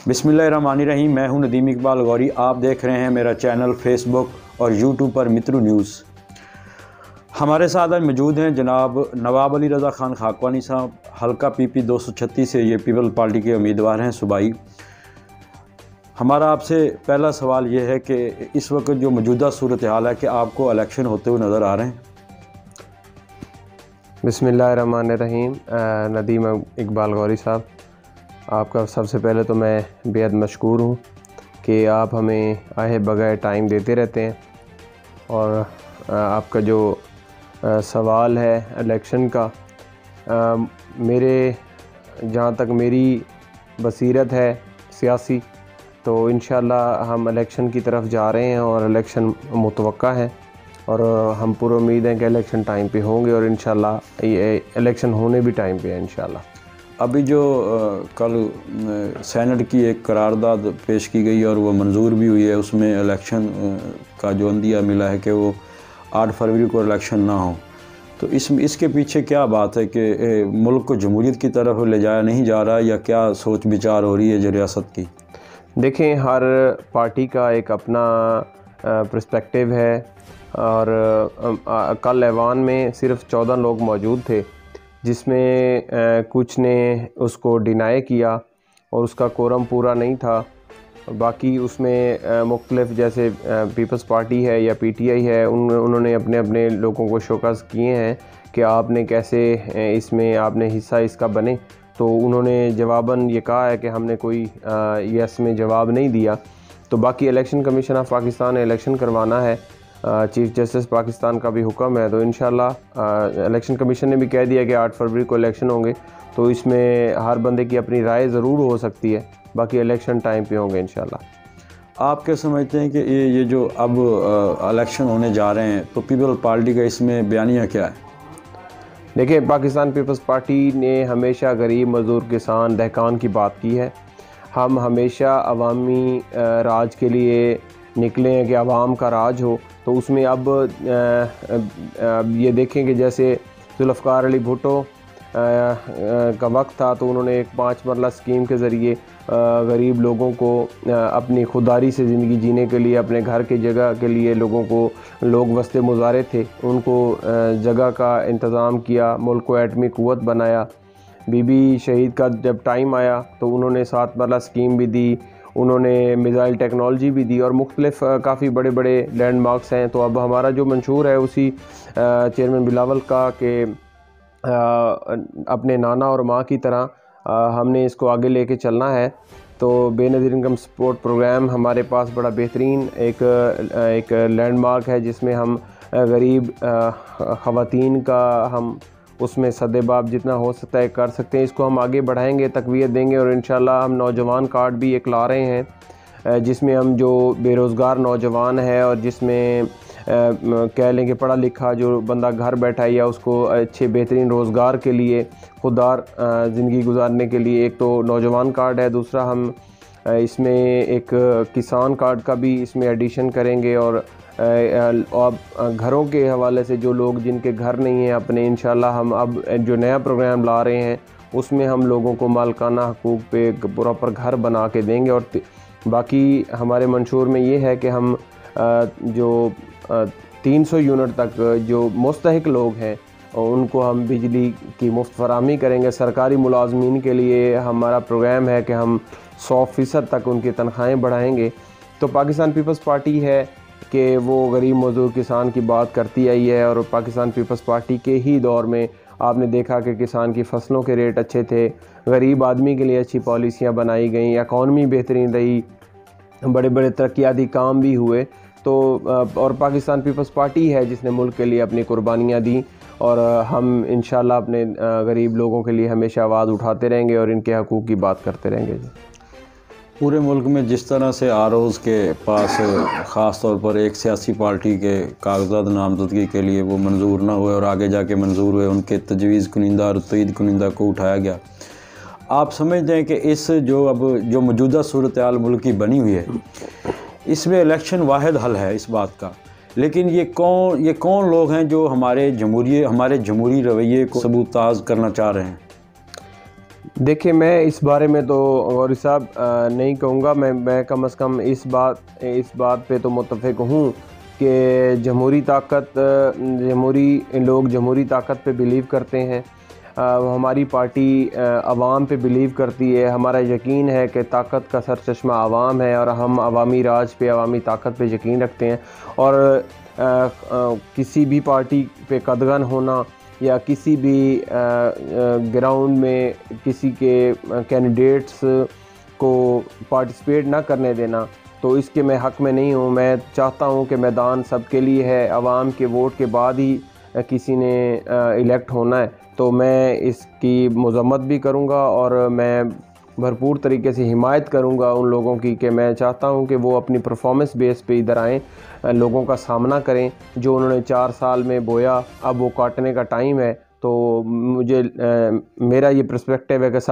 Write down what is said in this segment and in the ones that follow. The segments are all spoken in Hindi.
बिस्मिल्लाहिर्रहमानिर्रहीम। मैं हूं नदीम इकबाल गौरी। आप देख रहे हैं मेरा चैनल फेसबुक और यूट्यूब पर मित्रू न्यूज़। हमारे साथ आज मौजूद हैं जनाब नवाब अली रज़ा ख़ान खाकवानी साहब, हल्का PP 236 से ये पीपल पार्टी के उम्मीदवार हैं सूबाई। हमारा आपसे पहला सवाल ये है कि इस वक्त जो मौजूदा सूरत हाल है कि आपको इलेक्शन होते हुए नज़र आ रहे हैं? बिस्मिल्लाहिर्रहमानिर्रहीम। नदीम इकबाल गौरी साहब, आपका सबसे पहले तो मैं बेहद मशकूर हूँ कि आप हमें आए बगैर टाइम देते रहते हैं। और आपका जो सवाल है इलेक्शन का, मेरे जहाँ तक मेरी बसीरत है सियासी, तो इंशाअल्लाह हम इलेक्शन की तरफ जा रहे हैं और इलेक्शन मुतवक्का है और हम पूरी उम्मीद है कि इलेक्शन टाइम पे होंगे और इंशाअल्लाह ये इलेक्शन होने भी टाइम पे है इंशाअल्लाह। अभी जो कल सेनेट की एक करारदाद पेश की गई और वो मंजूर भी हुई है, उसमें इलेक्शन का जो अंदिया मिला है कि वो 8 फरवरी को इलेक्शन ना हो, तो इसके पीछे क्या बात है कि मुल्क को जमहूरियत की तरफ ले जाया नहीं जा रहा, या क्या सोच विचार हो रही है जो रियासत की? देखें, हर पार्टी का एक अपना पर्सपेक्टिव है और कल ऐवान में सिर्फ 14 लोग मौजूद थे, जिसमें कुछ ने उसको डिनाई किया और उसका कोरम पूरा नहीं था। बाकी उसमें मुख्तलिफ जैसे पीपल्स पार्टी है या PTI है, उन्होंने अपने अपने लोगों को शोकस किए हैं कि आपने कैसे इसमें आपने हिस्सा इसका बने। तो उन्होंने जवाबन ये कहा है कि हमने कोई यस में जवाब नहीं दिया। तो बाकी इलेक्शन कमीशन ऑफ पाकिस्तान ने इलेक्शन करवाना है, चीफ़ जस्टिस पाकिस्तान का भी हुक्म है, तो इंशाल्लाह इलेक्शन कमीशन ने भी कह दिया कि 8 फरवरी को इलेक्शन होंगे। तो इसमें हर बंदे की अपनी राय ज़रूर हो सकती है, बाकी इलेक्शन टाइम पे होंगे इंशाल्लाह। आप क्या समझते हैं कि ये जो अब इलेक्शन होने जा रहे हैं, तो पीपल पार्टी का इसमें बयानिया क्या है? देखिए, पाकिस्तान पीपल्स पार्टी ने हमेशा गरीब, मज़दूर, किसान, दहकान की बात की है। हम हमेशा अवामी राज के लिए निकले हैं कि अवाम का राज हो। तो उसमें अब ये देखें कि जैसे जुल्फ़िकार अली भुट्टो का वक्त था, तो उन्होंने एक 5 मरला स्कीम के ज़रिए गरीब लोगों को अपनी खुददारी से ज़िंदगी जीने के लिए, अपने घर की जगह के लिए लोग वस्ते मुजारे थे, उनको जगह का इंतज़ाम किया, मुल्क को एटमी क़ुव्वत बनाया। बीबी शहीद का जब टाइम आया तो उन्होंने 7 मरला स्कीम भी दी, उन्होंने मिसाइल टेक्नोलॉजी भी दी और मुख्तलिफ काफ़ी बड़े बड़े लैंडमार्क्स हैं। तो अब हमारा जो मंशूर है उसी चेयरमैन बिलावल का कि अपने नाना और माँ की तरह हमने इसको आगे लेके चलना है। तो बेनज़ीर इनकम सपोर्ट प्रोग्राम हमारे पास बड़ा बेहतरीन एक लैंडमार्क है, जिसमें हम गरीब ख़वातीन का हम उसमें सदेबाब जितना हो सकता है कर सकते हैं। इसको हम आगे बढ़ाएंगे, तक़वियत देंगे और इंशाल्लाह हम नौजवान कार्ड भी एक ला रहे हैं, जिसमें हम जो बेरोज़गार नौजवान है और जिसमें कह लें कि पढ़ा लिखा जो बंदा घर बैठा है या उसको अच्छे बेहतरीन रोज़गार के लिए, खुददार ज़िंदगी गुजारने के लिए, एक तो नौजवान कार्ड है, दूसरा हम इसमें एक किसान कार्ड का भी इसमें एडिशन करेंगे। और घरों के हवाले से जो लोग जिनके घर नहीं हैं अपने, इंशाल्लाह हम अब जो नया प्रोग्राम ला रहे हैं उसमें हम लोगों को मालकाना हकूक़ पे प्रॉपर घर बना के देंगे। और बाकी हमारे मंशूर में ये है कि हम जो 300 यूनिट तक जो मुस्तहिक लोग हैं उनको हम बिजली की मुफ्त फराहमी करेंगे। सरकारी मुलाजमीन के लिए हमारा प्रोग्राम है कि हम 100% तक उनकी तनख्वाहें बढ़ाएंगे। तो पाकिस्तान पीपल्स पार्टी है कि वो गरीब, मज़दूर, किसान की बात करती आई है और पाकिस्तान पीपल्स पार्टी के ही दौर में आपने देखा कि किसान की फसलों के रेट अच्छे थे, गरीब आदमी के लिए अच्छी पॉलिसियाँ बनाई गई, इकॉनमी बेहतरीन रही, बड़े बड़े तरक्याती काम भी हुए। तो और पाकिस्तान पीपल्स पार्टी है जिसने मुल्क के लिए अपनी कुर्बानियाँ दी और हम इंशाल्लाह अपने गरीब लोगों के लिए हमेशा आवाज़ उठाते रहेंगे और इनके हकूक़ की बात करते रहेंगे। पूरे मुल्क में जिस तरह से ROs के पास ख़ास तौर पर एक सियासी पार्टी के कागजात नामजदगी के लिए वो मंजूर ना हुए और आगे जाके मंजूर हुए, उनके तजवीज़ कुनिंदा और तईद कुनिंदा को उठाया गया। आप समझते हैं कि इस जो मौजूदा सूरत हाल मुल्क की बनी हुई है, इसमें इलेक्शन वाहिद हल है इस बात का, लेकिन ये कौन लोग हैं जो हमारे जमहूरी रवैये को सबूताज करना चाह रहे हैं? देखिए, मैं इस बारे में तो गौरी साहब नहीं कहूँगा। मैं कम से कम इस बात पे तो मुत्तफ़िक हूँ कि जमहूरी लोग जमहूरी ताकत पे बिलीव करते हैं। हमारी पार्टी अवाम पे बिलीव करती है। हमारा यकीन है कि ताकत का सरचश्मा अवाम है और हम अवामी राज पे, अवामी ताकत पे यकीन रखते हैं। और किसी भी पार्टी पे कदगन होना या किसी भी ग्राउंड में किसी के कैंडिडेट्स को पार्टिसिपेट ना करने देना, तो इसके मैं हक़ में नहीं हूँ। मैं चाहता हूँ कि मैदान सबके लिए है। आवाम के वोट के बाद ही किसी ने इलेक्ट होना है। तो मैं इसकी मज़म्मत भी करूँगा और मैं भरपूर तरीके से हिमायत करूँगा उन लोगों की कि मैं चाहता हूँ कि वो अपनी परफॉर्मेंस बेस पे इधर आएँ, लोगों का सामना करें। जो उन्होंने 4 साल में बोया, अब वो काटने का टाइम है। तो मुझे मेरा ये पर्सपेक्टिव है कि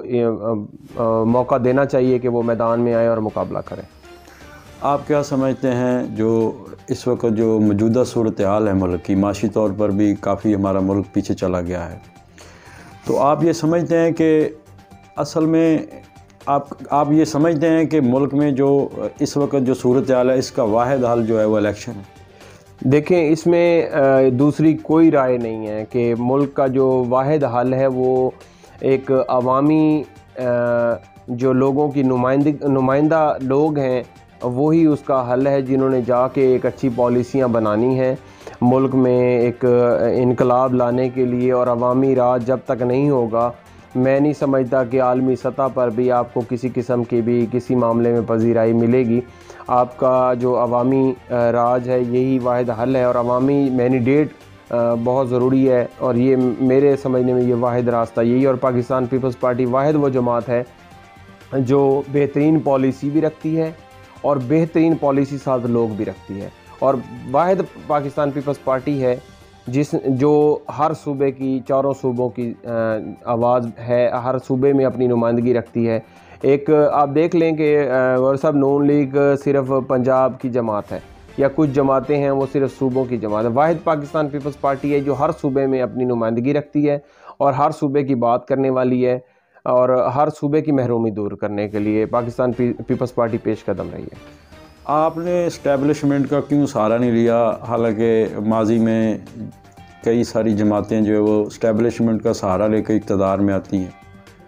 सबको मौका देना चाहिए कि वो मैदान में आए और मुकाबला करें। आप क्या समझते हैं जो इस वक्त जो मौजूदा सूरत हाल है मुल्क की, माशी तौर पर भी काफ़ी हमारा मुल्क पीछे चला गया है, तो आप ये समझते हैं कि असल में आप ये समझते हैं कि मुल्क में जो इस वक्त जो सूरत हाल है इसका वाहिद हल जो है वो इलेक्शन है? देखें, इसमें दूसरी कोई राय नहीं है कि मुल्क का जो वाहिद हल है वो एक अवामी जो लोगों की नुमाइंदा लोग हैं वही उसका हल है, जिन्होंने जाके एक अच्छी पॉलिसियाँ बनानी हैं मुल्क में एक इनकलाब लाने के लिए। और अवामी राज जब तक नहीं होगा, मैं नहीं समझता कि आलमी सतह पर भी आपको किसी किस्म की भी किसी मामले में पजीराई मिलेगी। आपका जो अवामी राज है यही वाहिद हल है और अवामी मैंडेट बहुत ज़रूरी है। और ये मेरे समझने में ये वाहिद रास्ता यही। और पाकिस्तान पीपल्स पार्टी वाहिद वो जमात है जो बेहतरीन पॉलिसी भी रखती है और बेहतरीन पॉलिसी साथ लोग भी रखती है। और वाहिद पाकिस्तान पीपल्स पार्टी है जो हर सूबे की, चारों सूबों की आवाज़ है, हर सूबे में अपनी नुमाइंदगी रखती है। एक आप देख लें कि गौर साहब, नून लीग सिर्फ पंजाब की जमात है या कुछ जमातें हैं वो सिर्फ सूबों की जमात है। वाहिद पाकिस्तान पीपल्स पार्टी है जो हर सूबे में अपनी नुमाइंदगी रखती है और हर सूबे की बात करने वाली है और हर सूबे की महरूमी दूर करने के लिए पाकिस्तान पीपल्स पार्टी पेश कदम रही है। आपने इस्टेब्लिशमेंट का क्यों सहारा नहीं लिया? हालांकि माजी में कई सारी जमातें जो है वो इस्टेब्लिशमेंट का सहारा लेकर इक़्तिदार में आती हैं।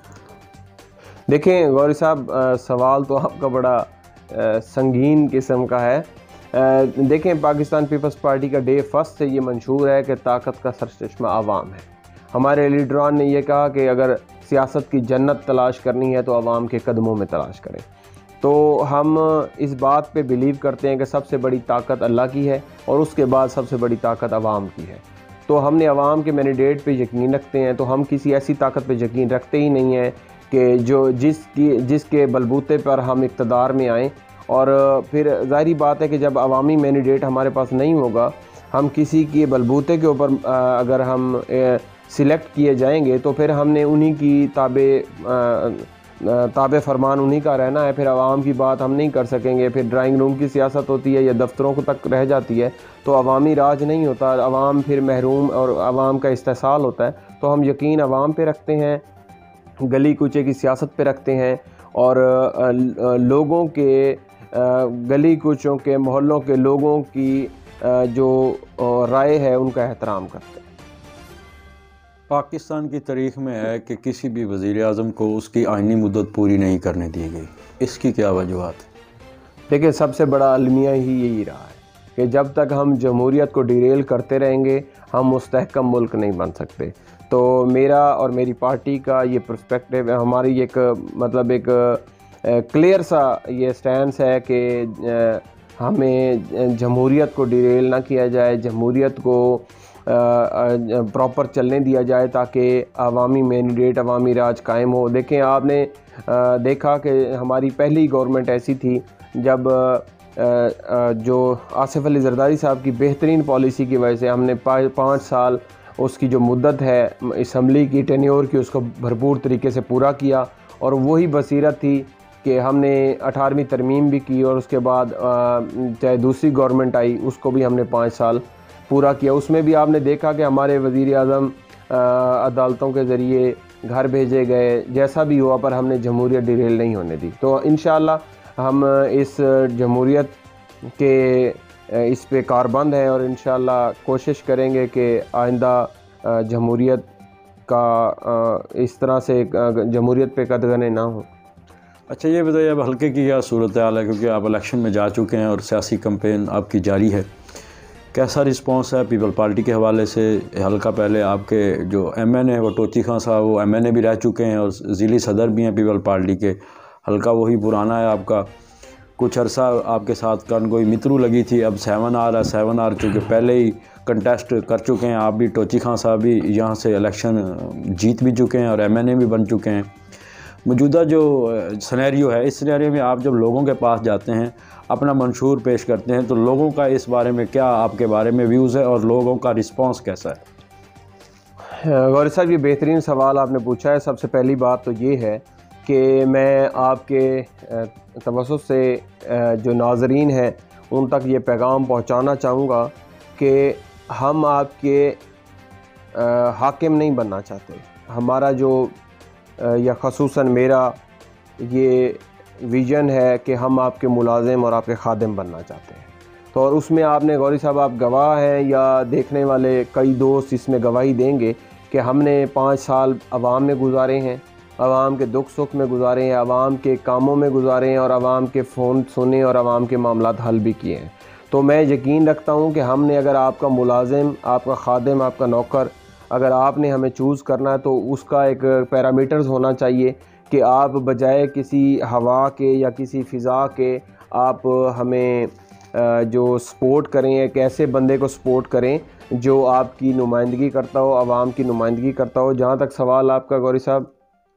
देखें गौरी साहब, सवाल तो आपका बड़ा संगीन किस्म का है। देखें, पाकिस्तान पीपल्स पार्टी का डे फर्स्ट से ये मंशूर है कि ताकत का सरचश्मा आवाम है। हमारे लीडरान ने यह कहा कि अगर सियासत की जन्नत तलाश करनी है तो आवाम के कदमों में तलाश करें। तो हम इस बात पे बिलीव करते हैं कि सबसे बड़ी ताकत अल्लाह की है और उसके बाद सबसे बड़ी ताकत आवाम की है। तो हमने आवाम के मैंडेट पे यकीन रखते हैं। तो हम किसी ऐसी ताकत पे यकीन रखते ही नहीं हैं कि जिसके बलबूते पर हम इक़्तिदार में आएँ। और फिर ज़ाहिरी बात है कि जब अवामी मैंडेट हमारे पास नहीं होगा, हम किसी के बलबूते के ऊपर अगर हम सिलेक्ट किए जाएंगे तो फिर हमने उन्हीं की ताबे फरमान उन्हीं का रहना है। फिर आवाम की बात हम नहीं कर सकेंगे। फिर ड्राइंग रूम की सियासत होती है या दफ्तरों को तक रह जाती है, तो अवामी राज नहीं होता। आवाम फिर महरूम और आवाम का इस्तेसाल होता है। तो हम यकीन आवाम पे रखते हैं, गली कूचे की सियासत पे रखते हैं और लोगों के गली कूचों के, मोहल्लों के लोगों की जो राय है उनका एहतराम करते हैं। पाकिस्तान की तारीख़ में है कि किसी भी वज़ीर आज़म को उसकी आइनी मुद्दत पूरी नहीं करने दी गई, इसकी क्या वजूहत? देखिए, सबसे बड़ा अलमिया ही यही रहा है कि जब तक हम जमहूरियत को डिरेल करते रहेंगे हम मुस्तहकम मुल्क नहीं बन सकते। तो मेरा और मेरी पार्टी का ये पर्सपेक्टिव है, हमारी एक क्लियर सा ये स्टैंस है कि हमें जमहूरियत को डिरेल ना किया जाए, जमहूरियत को प्रॉपर चलने दिया जाए ताकि अवामी मैंडेट, अवामी राज कायम हो। देखें, आपने देखा कि हमारी पहली गवर्नमेंट ऐसी थी जब जो आसिफ अली जरदारी साहब की बेहतरीन पॉलिसी की वजह से हमने 5 साल उसकी जो मुद्दत है असम्बली की टेन्योर की, उसको भरपूर तरीके से पूरा किया। और वही बसीरत थी कि हमने 18वीं तरमीम भी की और उसके बाद चाहे दूसरी गवर्नमेंट आई उसको भी हमने 5 साल पूरा किया। उसमें भी आपने देखा कि हमारे वज़ीर आज़म अदालतों के ज़रिए घर भेजे गए, जैसा भी हुआ, पर हमने जमहूरियत डिरेल नहीं होने दी। तो इंशाअल्लाह हम इस जमहूरियत के इस पे कारबंद हैं और इंशाअल्लाह कोशिश करेंगे कि आइंदा जमहूरियत का इस तरह से जमहूरियत पे कदगने ना हो। अच्छा, ये बताइए अब हल्के की क्या सूरत हाल है, क्योंकि आप इलेक्शन में जा चुके हैं और सियासी कैंपेन आपकी जारी है, कैसा रिस्पांस है पीपल पार्टी के हवाले से? हल्का पहले आपके जो एमएन है वो टोची खान साहब, वो एमएनए भी रह चुके हैं और ज़िली सदर भी हैं पीपल पार्टी के। हल्का वही पुराना है आपका। कुछ अरसा आपके साथ कनगोई मित्रू लगी थी, अब 7R है। 7R चूँकि पहले ही कंटेस्ट कर चुके हैं, आप भी, टोची खान साहब भी यहाँ से इलेक्शन जीत भी चुके हैं और एमएनए भी बन चुके हैं। मौजूदा जो सिनेरियो है, इस सिनेरियो में आप जब लोगों के पास जाते हैं, अपना मंशूर पेश करते हैं, तो लोगों का इस बारे में क्या आपके बारे में व्यूज़ है और लोगों का रिस्पांस कैसा है? गौरी साहब, ये बेहतरीन सवाल आपने पूछा है। सबसे पहली बात तो ये है कि मैं आपके तवज्जुह से जो नाज़रीन हैं उन तक ये पैगाम पहुंचाना चाहूँगा कि हम आपके हाकिम नहीं बनना चाहते। हमारा जो या ख़ुसूसन मेरा ये विज़न है कि हम आपके मुलाजिम और आपके खादिम बनना चाहते हैं। तो और उसमें आपने गौरी साहब, आप गवाह हैं या देखने वाले कई दोस्त इसमें गवाही देंगे कि हमने 5 साल आवाम में गुजारे हैं, आवाम के दुख सुख में गुजारे हैं, आवाम के कामों में गुजारे हैं और आवाम के फ़ोन सुने और आवाम के मामलात हल भी किए हैं। तो मैं यकीन रखता हूँ कि हमने, अगर आपका मुलाजिम, आपका खादिम, आपका नौकर, अगर आपने हमें चूज़ करना है तो उसका एक पैरामीटर्स होना चाहिए कि आप बजाय किसी हवा के या किसी फ़िज़ा के आप हमें जो सपोर्ट करें, एक ऐसे बंदे को सपोर्ट करें जो आपकी नुमाइंदगी करता हो, आवाम की नुमाइंदगी करता हो। जहाँ तक सवाल आपका गौरी साहब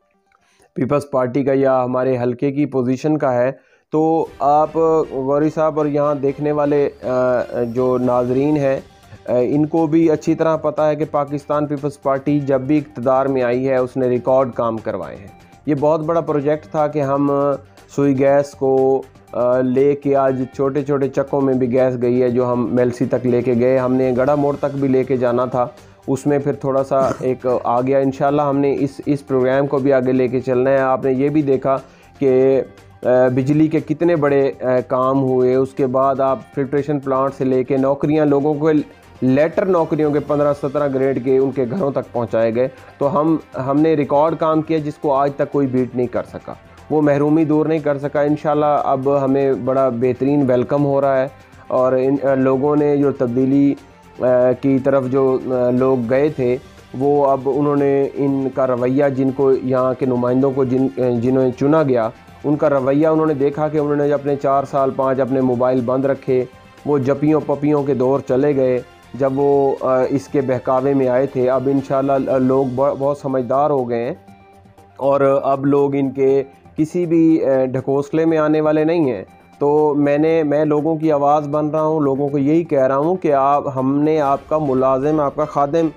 पीपल्स पार्टी का या हमारे हलके की पोजीशन का है, तो आप गौरी साहब और यहाँ देखने वाले जो नाजरीन हैं, इनको भी अच्छी तरह पता है कि पाकिस्तान पीपल्स पार्टी जब भी इक़्तिदार में आई है उसने रिकॉर्ड काम करवाए हैं। ये बहुत बड़ा प्रोजेक्ट था कि हम सुई गैस को लेके, आज छोटे छोटे चक्कों में भी गैस गई है, जो हम मेलसी तक लेके गए, हमने गड़ा मोड़ तक भी लेके जाना था, उसमें फिर थोड़ा सा एक आ गया। इंशाल्लाह हमने इस प्रोग्राम को भी आगे लेके चलना है। आपने ये भी देखा कि बिजली के कितने बड़े काम हुए। उसके बाद आप फिल्ट्रेशन प्लांट से लेके नौकरियां, लोगों को लेटर नौकरियों के 15-17 ग्रेड के उनके घरों तक पहुंचाए गए। तो हमने रिकॉर्ड काम किया जिसको आज तक कोई बीट नहीं कर सका, वो महरूमी दूर नहीं कर सका। इंशाल्लाह अब हमें बड़ा बेहतरीन वेलकम हो रहा है और इन लोगों ने जो तब्दीली की तरफ जो लोग गए थे, वो अब उन्होंने इनका रवैया, जिनको यहाँ के नुमाइंदों को जिन्होंने चुना गया, उनका रवैया उन्होंने देखा कि उन्होंने अपने 4 साल 5 अपने मोबाइल बंद रखे, वो जपियों पपियों के दौर चले गए जब वो इसके बहकावे में आए थे। अब इंशाल्लाह लोग बहुत समझदार हो गए हैं और अब लोग इनके किसी भी ढकोसले में आने वाले नहीं हैं। तो मैं लोगों की आवाज़ बन रहा हूँ, लोगों को यही कह रहा हूँ कि हमने आपका मुलाजिम, आपका खादिम,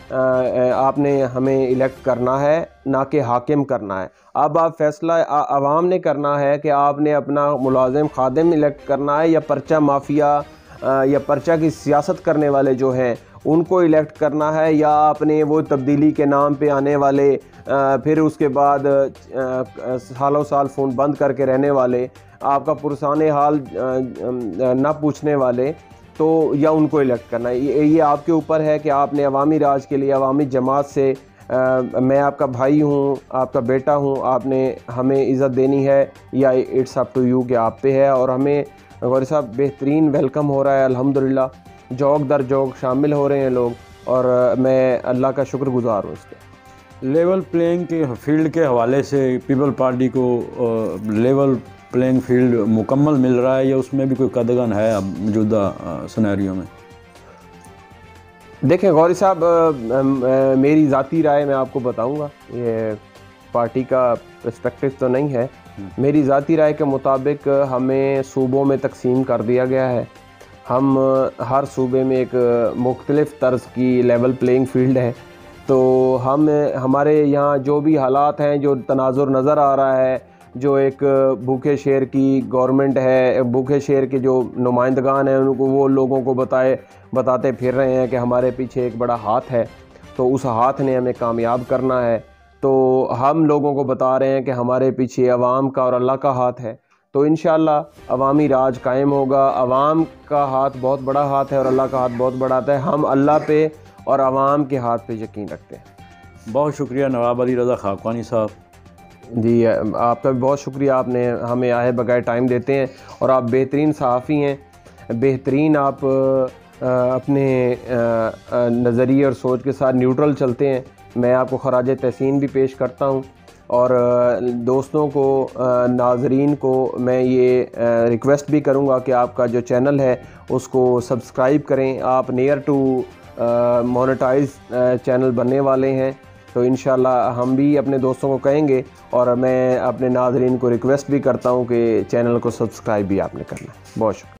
आपने हमें इलेक्ट करना है, ना कि हाकिम करना है। अब आप फैसला आवाम ने करना है कि आपने अपना मुलाजिम खादिम इलेक्ट करना है या पर्चा माफिया या पर्चा की सियासत करने वाले जो हैं उनको इलेक्ट करना है, या आपने वो तब्दीली के नाम पे आने वाले फिर उसके बाद सालों साल फ़ोन बंद करके रहने वाले, आपका पुरसाने हाल ना पूछने वाले, तो या उनको इलेक्ट करना है। ये आपके ऊपर है कि आपने अवामी राज के लिए, अवामी जमात से मैं आपका भाई हूँ, आपका बेटा हूँ, आपने हमें इज़्ज़त देनी है या इट्स अप टू यू कि आप पे है। और हमें गौरी साहब बेहतरीन वेलकम हो रहा है, अल्हम्दुलिल्लाह। जौक दर जौक शामिल हो रहे हैं लोग और मैं अल्लाह का शुक्रगुज़ार हूँ इसके। लेवल प्लेइंग के फील्ड के हवाले से पीपल पार्टी को लेवल प्लेइंग फील्ड मुकम्मल मिल रहा है या उसमें भी कोई कदगन है अब मौजूदा सिनेरियो में? देखें गौरी साहब, मेरी ज़ाती राय मैं आपको बताऊंगा, ये पार्टी का पर्सपेक्टिव तो नहीं है। मेरी ज़ाती राय के मुताबिक हमें सूबों में तकसीम कर दिया गया है। हम हर सूबे में एक मुख्तलिफ़ तर्ज की लेवल प्लेइंग फील्ड है। तो हमारे यहाँ जो भी हालात हैं, जो तनाजुर नज़र आ रहा है, जो एक भूखे शेर की गवर्नमेंट है, भूखे शेर के जो नुमाइंदगान हैं उनको वो लोगों को बताते फिर रहे हैं कि हमारे पीछे एक बड़ा हाथ है, तो उस हाथ ने हमें कामयाब करना है। तो हम लोगों को बता रहे हैं कि हमारे पीछे अवाम का और अल्लाह का हाथ है। तो इंशाअल्लाह अवामी राज कायम होगा। अवाम का हाथ बहुत बड़ा हाथ है और अल्लाह का हाथ बहुत बड़ा है। हम अल्लाह पे और अवाम के हाथ पे यकीन रखते हैं। बहुत शुक्रिया नवाब अली रज़ा खाक़ानी साहब। जी, आपका भी बहुत शुक्रिया, आपने हमें आए बगैर टाइम देते हैं और आप बेहतरीन सहाफ़ी हैं, बेहतरीन आप अपने नज़रिए और सोच के साथ न्यूट्रल चलते हैं। मैं आपको खराज तहसीन भी पेश करता हूँ और दोस्तों को, नाज़रीन को मैं ये रिक्वेस्ट भी करूँगा कि आपका जो चैनल है उसको सब्सक्राइब करें। आप नियर टू मोनेटाइज चैनल बनने वाले हैं, तो इंशाल्लाह हम भी अपने दोस्तों को कहेंगे और मैं अपने नाज़रीन को रिक्वेस्ट भी करता हूँ कि चैनल को सब्सक्राइब भी आपने करना है। बहुत शुक्रिया।